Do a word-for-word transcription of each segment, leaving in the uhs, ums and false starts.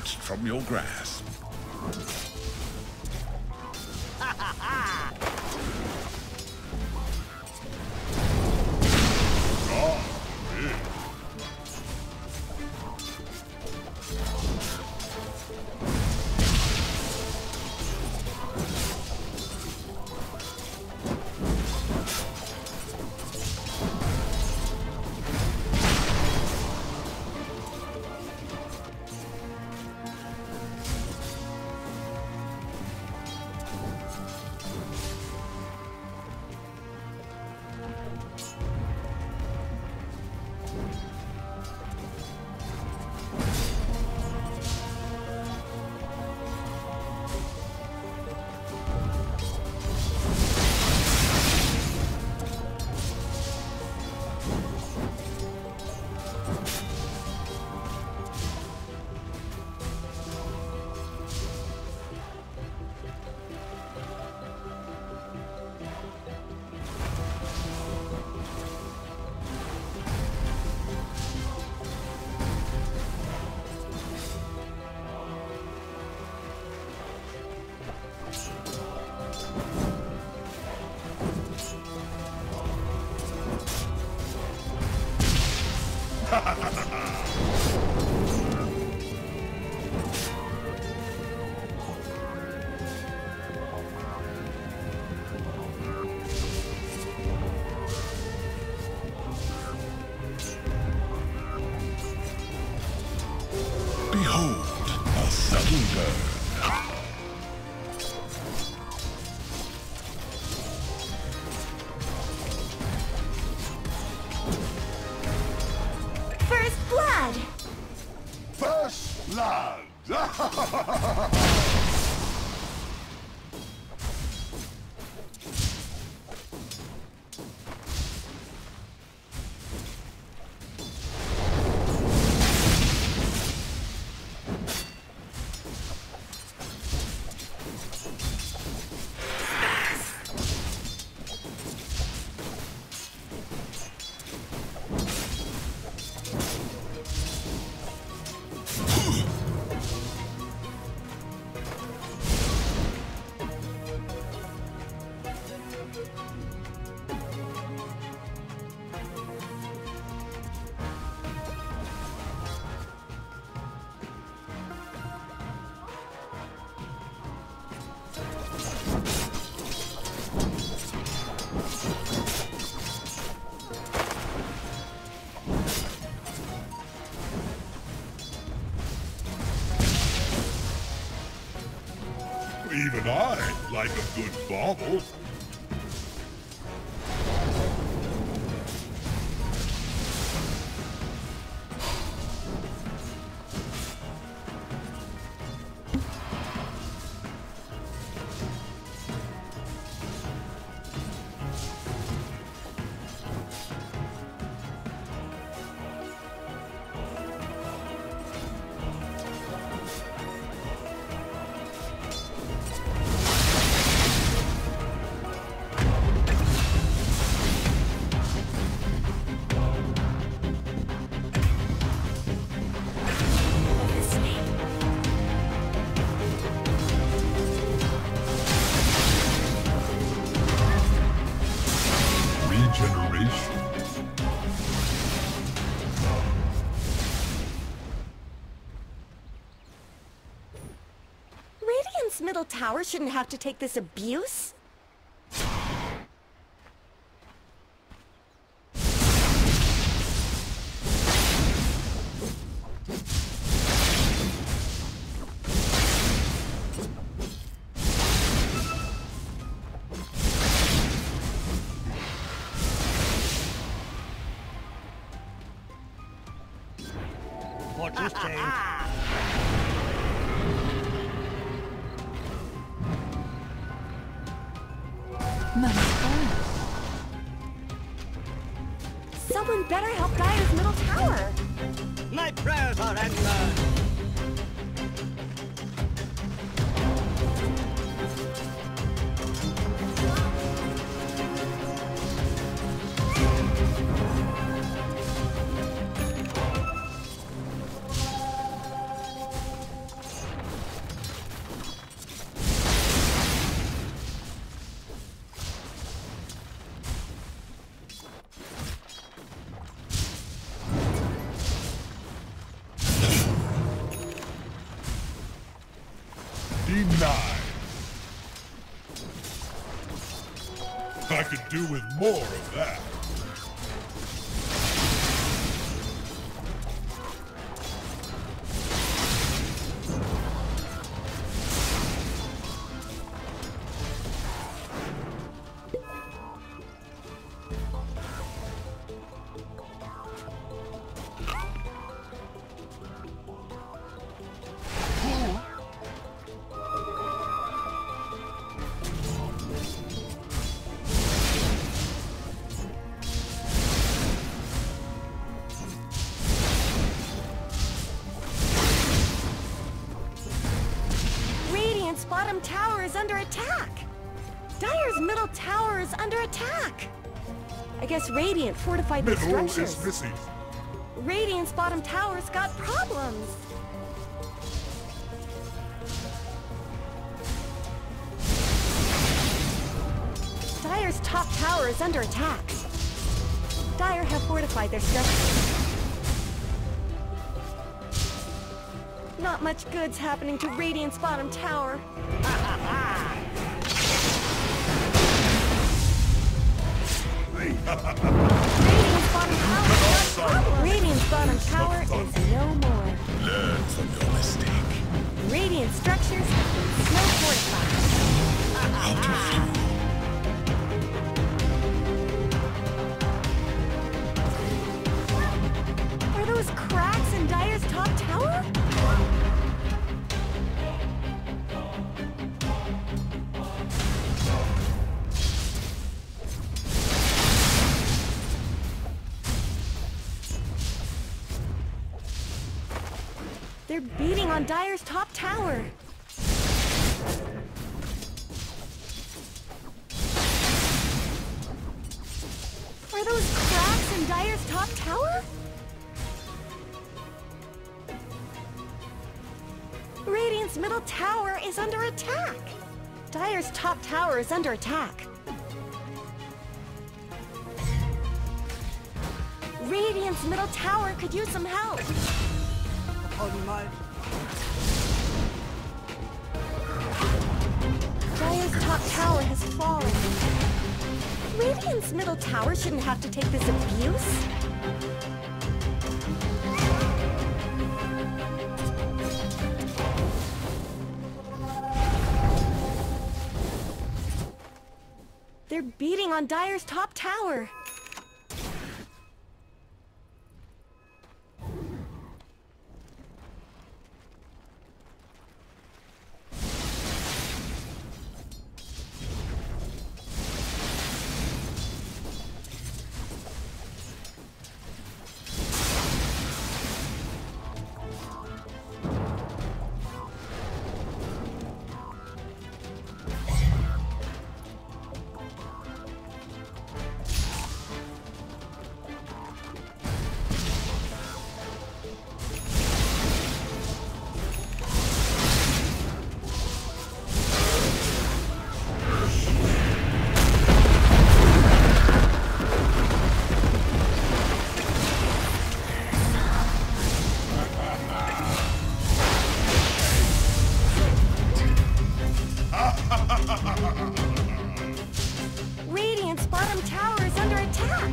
snatched from your grasp. Behold, a subtle bird. First blood! First blood! Even I like a good bauble. Radiant's middle tower shouldn't have to take this abuse. Watch this change. Someone better help Dire's middle tower. My prayers are answered. Denied. I could do with more of that. Radiant's bottom tower is under attack. Dire's middle tower is under attack. I guess Radiant fortified their Middle structures. is missing. Radiant's bottom tower's got problems. Dire's top tower is under attack. Dire have fortified their structures. Not much good's happening to Radiant's bottom tower. Radiant's bottom tower is got problems. Radiant's bottom tower is no more. Learn from your mistake. Radiant structures have been snow fortified. Out of fuel. Are those cracks in Dire's top tower? They're beating on Dire's top tower. Are those cracks in Dire's top tower? Radiant's middle tower is under attack. Dire's top tower is under attack. Radiant's middle tower could use some help. On my... Dire's top tower has fallen. Radiant's middle tower shouldn't have to take this abuse. They're beating on Dire's top tower. Radiant's bottom tower is under attack.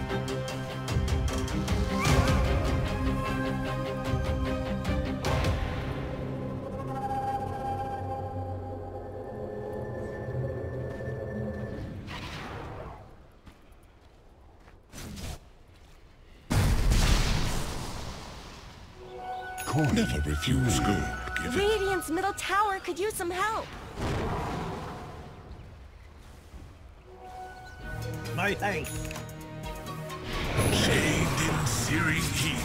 Never refuse gold. Give it. Radiant's middle tower could use some help. My thanks. Shaved in searing heat.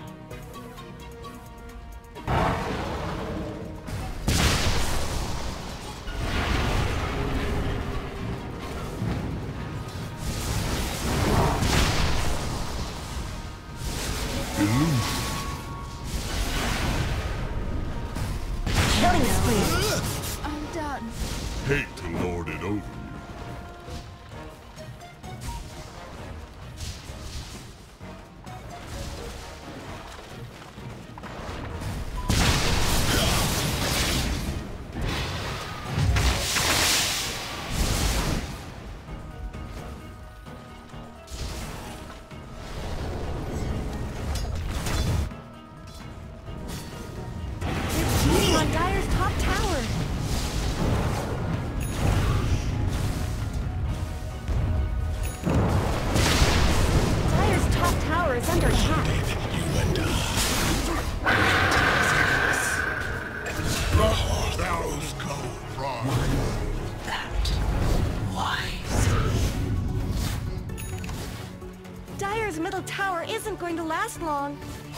Illusion. Killing spree. I'm done. Hate to lord it over you. Shooting on Dire's top tower. Dire's top tower is under attack. You and I. Thousands come from That wise. Dire's middle tower isn't going to last long.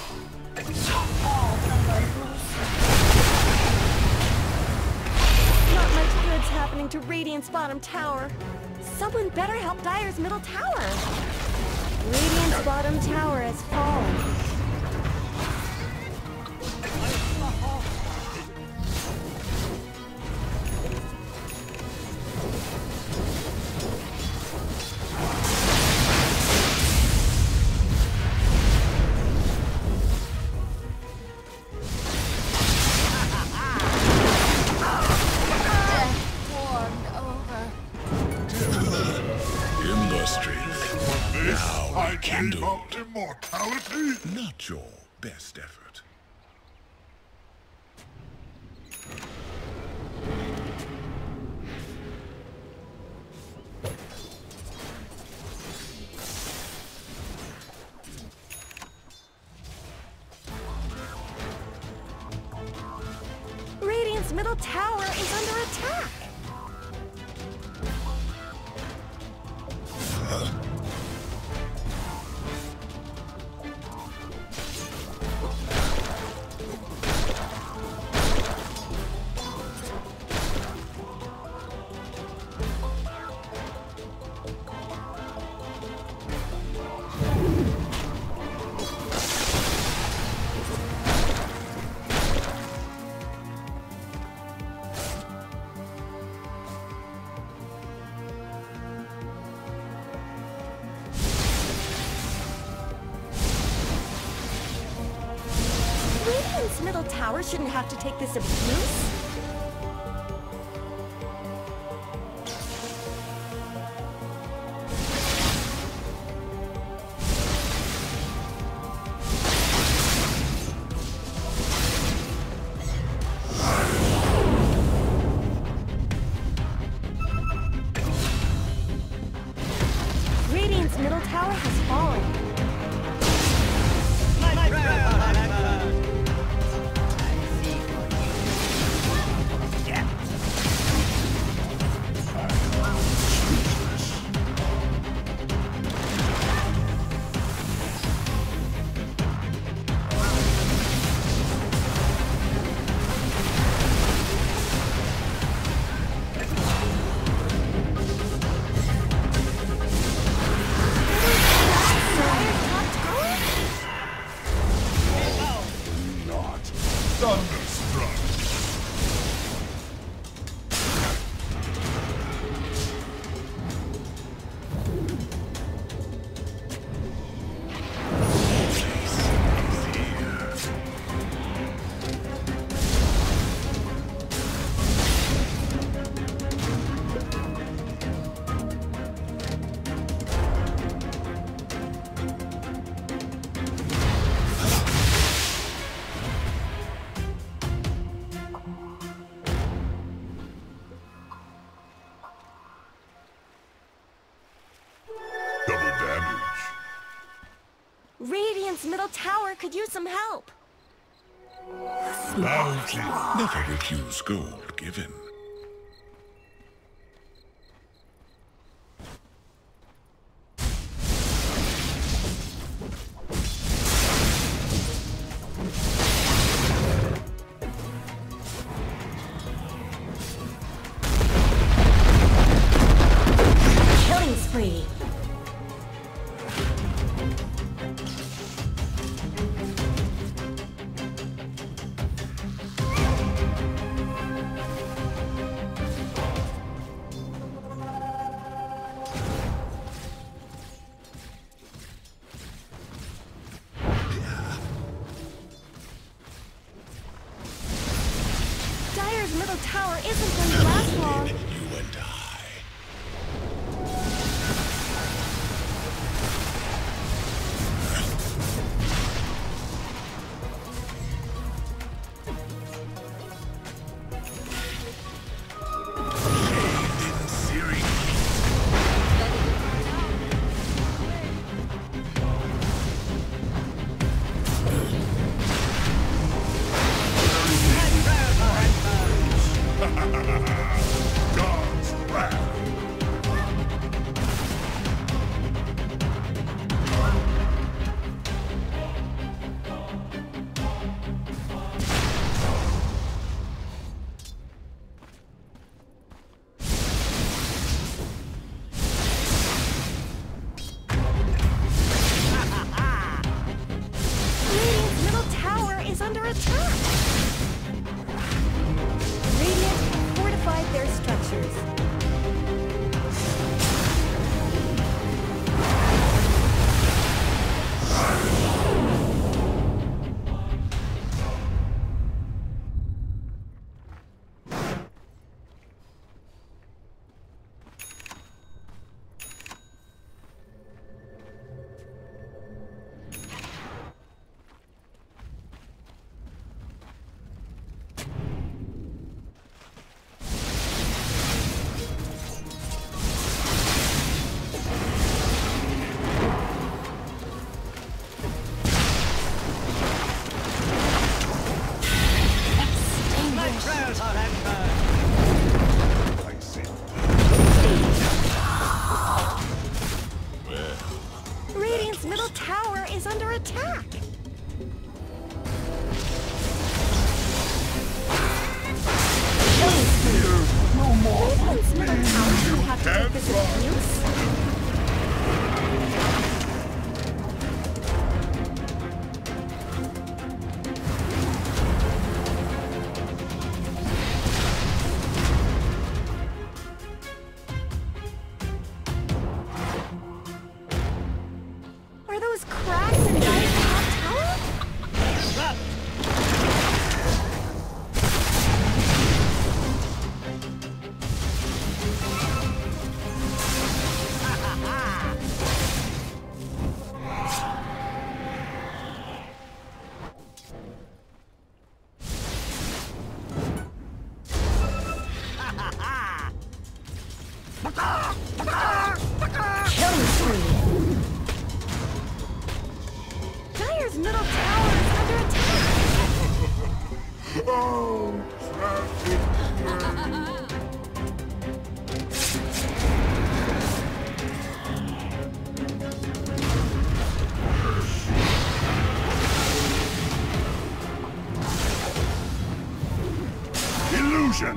Not much good's happening to Radiant's bottom tower. Someone better help Dire's middle tower. Radiant's bottom tower has fallen. In the strength. this. Now I we gave kindled. up immortality. Not your best effort. Radiant's middle tower is under attack. Radiant's middle tower shouldn't have to take this abuse. Radiant's middle tower has fallen. Not thunderstruck. Double damage. Radiant's middle tower could use some help. Bounty. Never refuse gold given. Killing spree. Dire's middle tower isn't going to last long. You and I. God's wrath. Radiant's middle tower is under attack. Radiant have fortified their structures. Prayers are answered. I see. Radiant's middle tower is under attack. No more. Radiant's middle tower should have to Can't take this abuse. Are those cracks in Dire's top tower? Killing spree. Dire's middle tower is under attack. Oh, traffic. Illusion.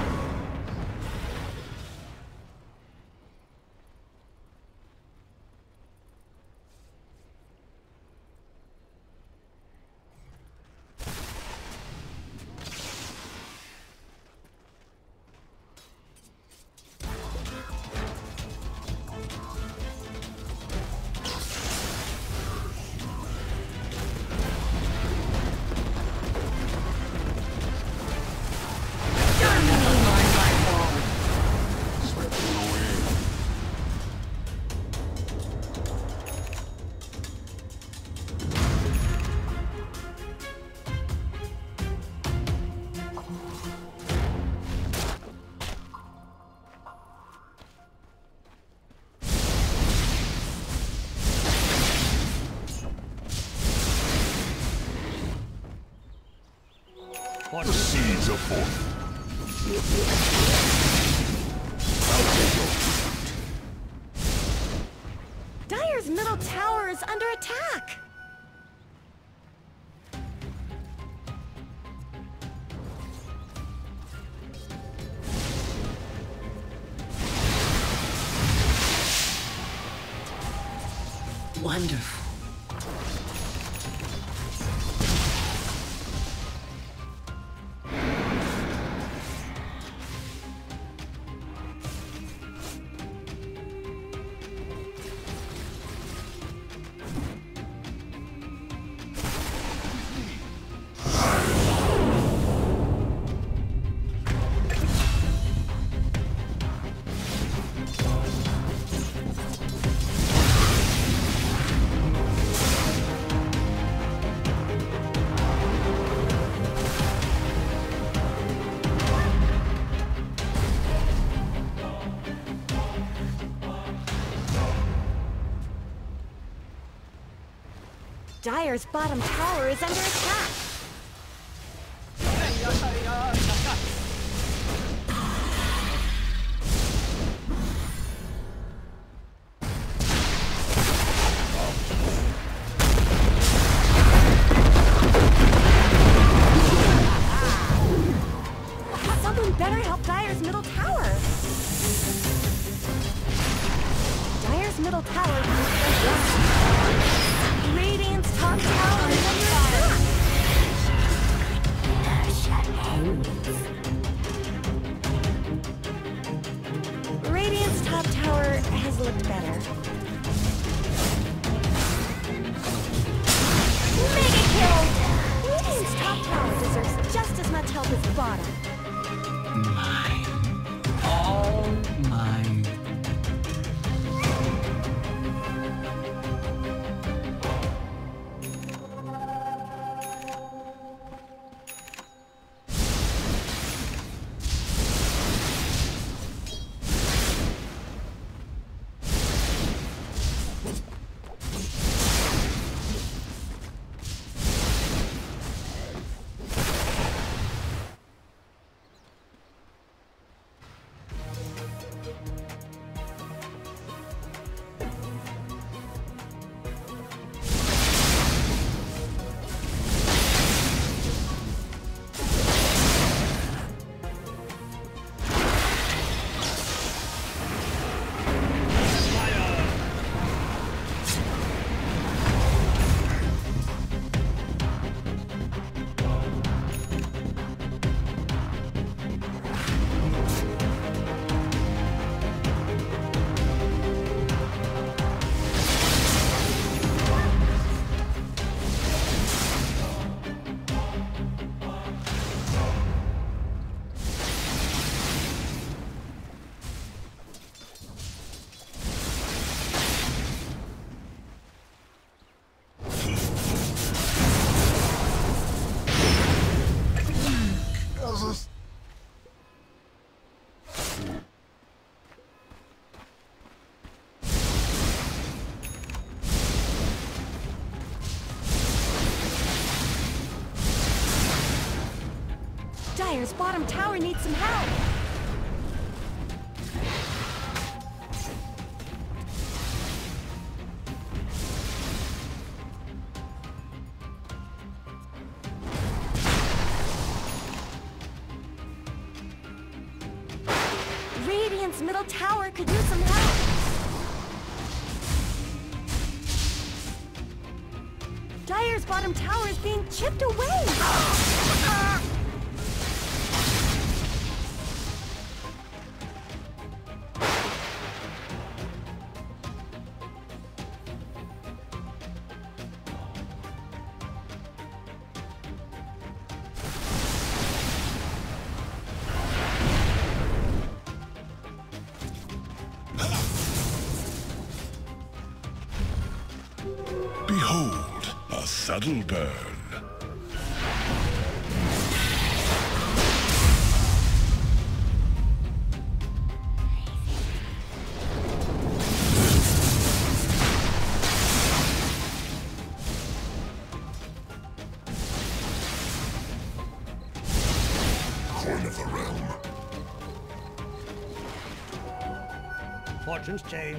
The seeds are forth. Dire's middle tower is under attack. Wonderful. Dire's bottom tower is under attack. looked better. Mega kill! Radiant's top tower deserves just as much help as bottom. Mine. All mine. Dire's bottom tower needs some help. Radiant's middle tower could use some help. Dire's bottom tower is being chipped away. Behold, a subtle burn. Coin of the realm. Fortunes change.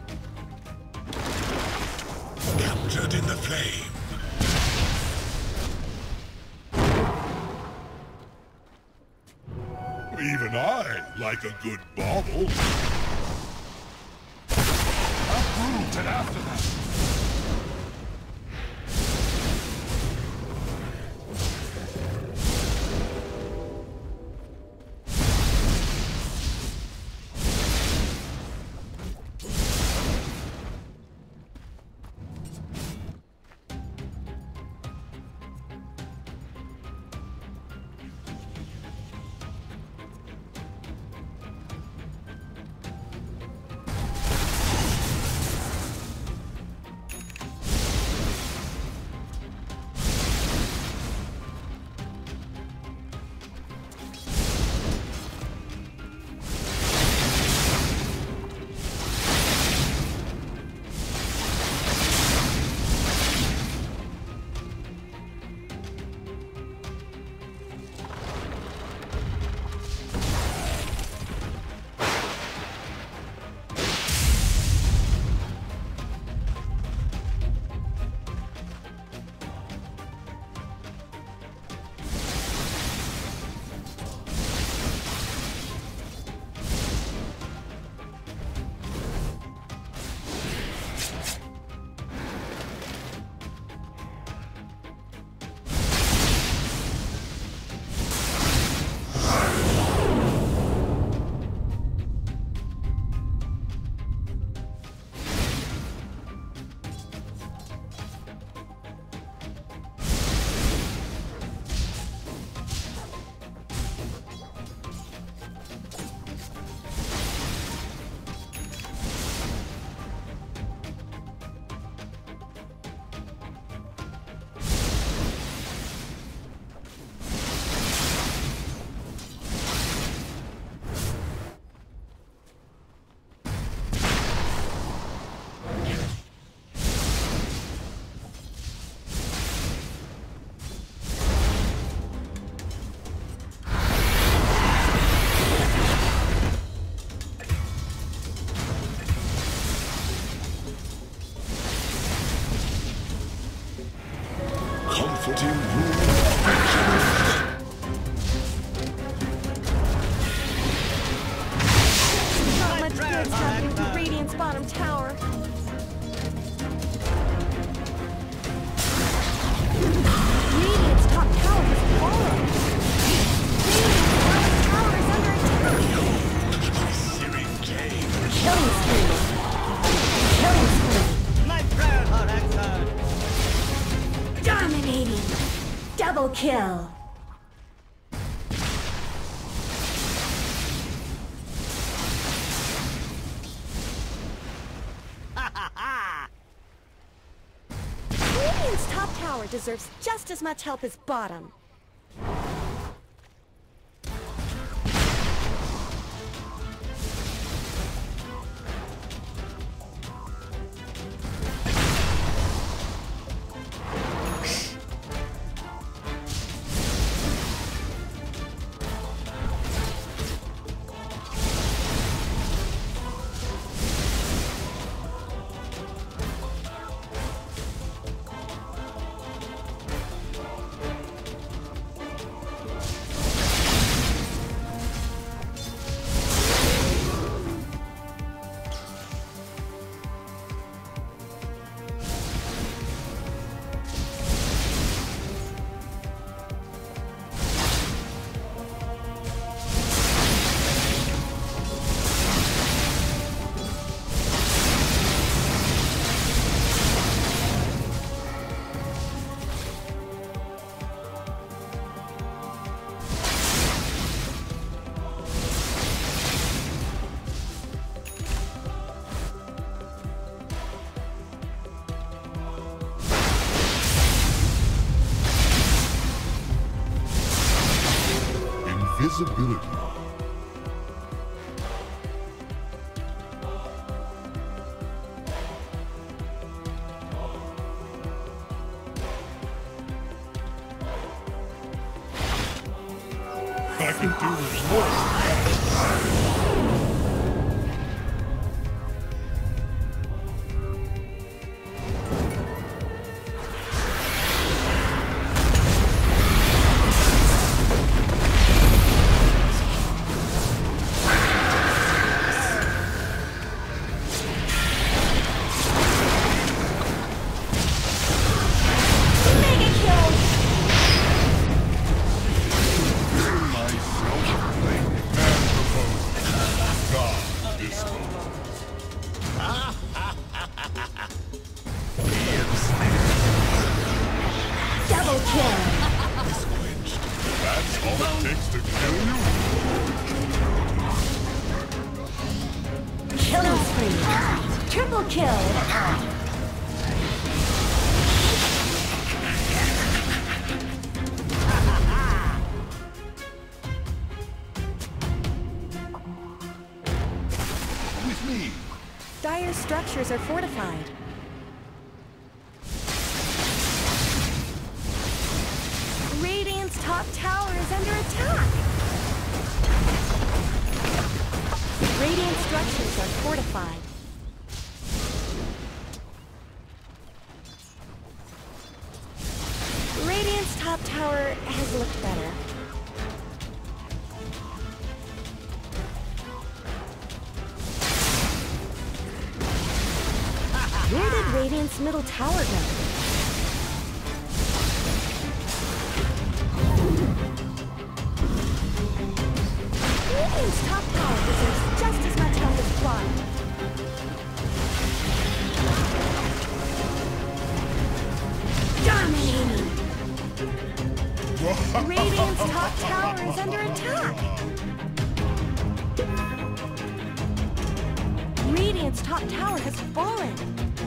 Captured in the flame. Even I like a good bauble. Uprooted after that. kill. Radiant's top tower deserves just as much help as bottom. Invisibility. I can do this more. Double kill. That's all it takes to kill you? Killing spree. Triple kill. With me. Dire's structures are fortified. Radiant's top tower is under attack. Radiant structures are fortified. Radiant's top tower has looked better. Where did Radiant's middle tower go? Radiant's top tower deserves just as much help as bottom. Dominating! Radiant's top tower is under attack! Radiant's top tower has fallen!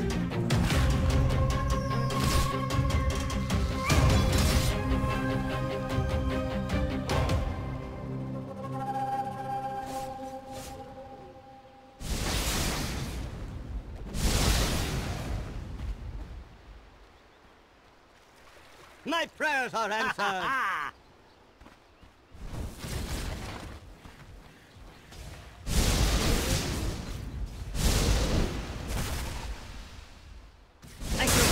My prayers are answered. Thank you.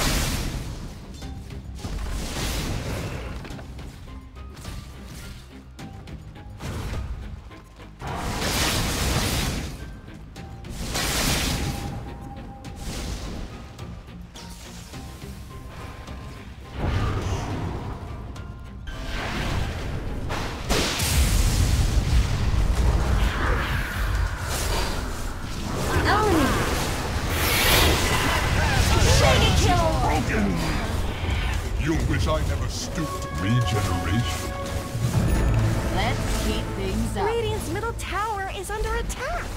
regeneration. Let's heat things up. Radiant's middle tower is under attack.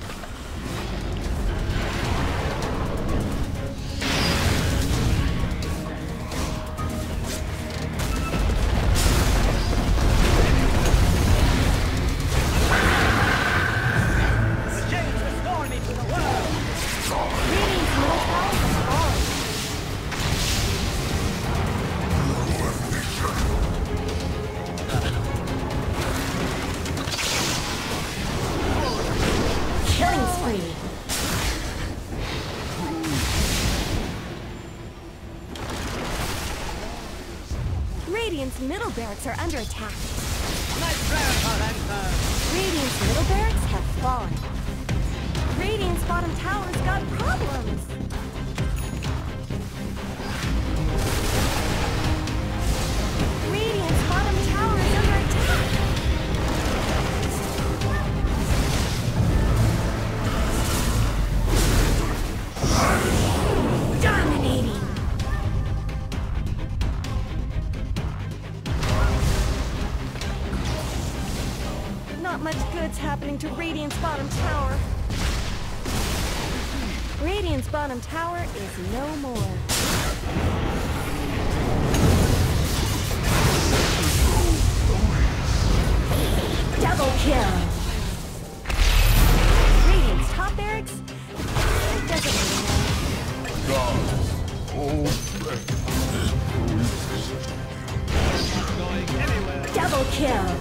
Radiant's middle barracks are under attack. My prayers are answered. Radiant's middle barracks have fallen. Radiant's bottom tower's got problems. Radiant's bottom tower is under attack. Dominating. Not much good's happening to Radiant's bottom tower. Radiant's bottom tower is no more. Double kill. Radiant's top barracks? It doesn't really matter. Gods, hold strength. Not going anywhere. Double kill.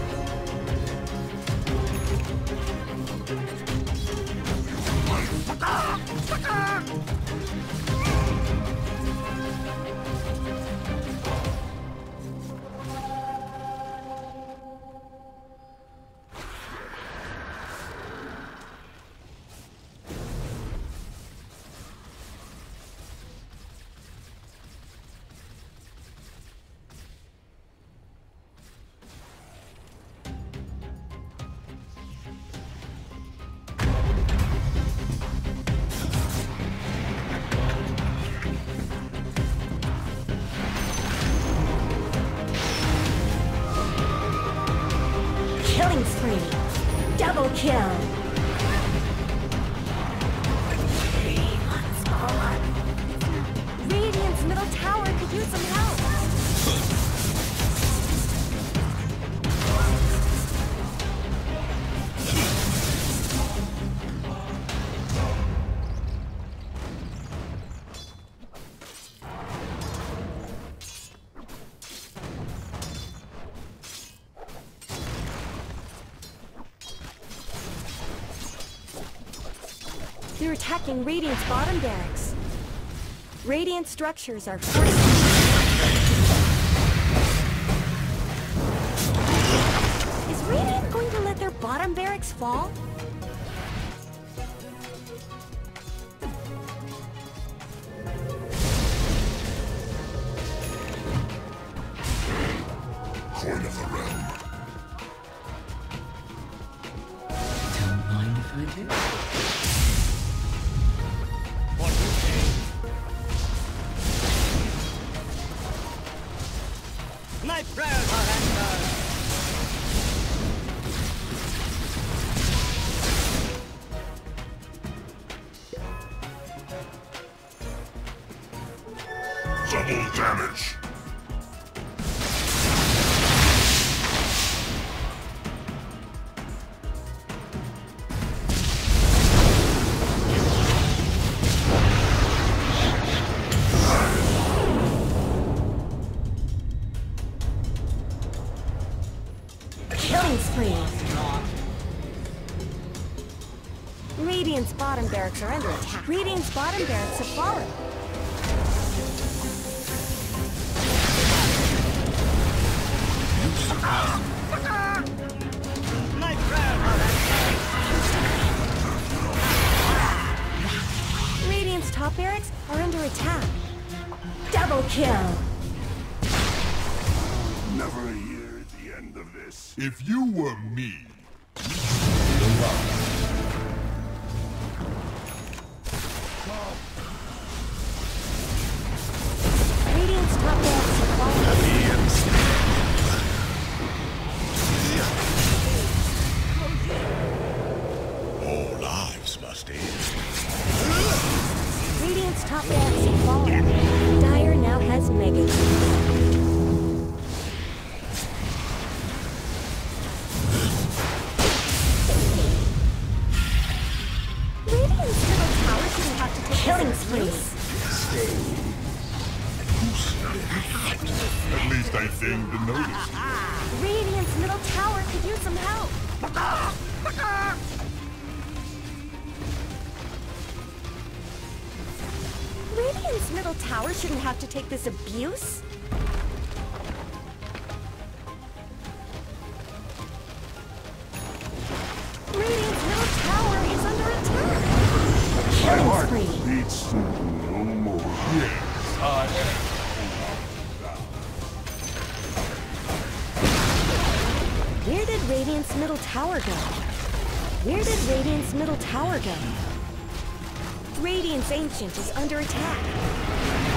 Killing spree. Double kill. Radiant's middle tower could use some help. They're attacking Radiant's bottom barracks. Radiant structures are forced. Is Radiant going to let their bottom barracks fall? Coin of the realm. Don't mind if I do. What you say? My prayers are answered. Double damage. Killing spree. Radiant's bottom barracks are under attack. Radiant's bottom barracks have fallen. My prayers are answered. Radiant's top barracks are under attack. Double kill. Never hear the end of this. If you were me, Radiant's top barracks have fallen. Heavy and steady. understand. Radiant's top barracks have fallen. Dire now has Mega Key. Radiant's middle tower shouldn't have to take killing sprees. At least I deigned to notice. Radiant's middle tower could use some help. Radiant's middle tower shouldn't have to take this abuse. Radiant's middle tower is under attack. Killing spree. Beats no more. Yes, I am. Where did Radiant's middle tower go? Where did Radiant's middle tower go? Radiant's Ancient is under attack.